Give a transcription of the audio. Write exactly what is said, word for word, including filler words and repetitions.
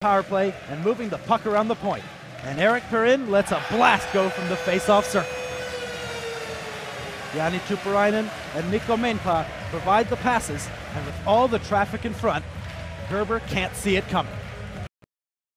power play and moving the puck around the point. And Eric Perrin lets a blast go from the face-off circle. Jani Tuppurainen and Mikko Mäenpää provide the passes, and with all the traffic in front, Gerber can't see it coming.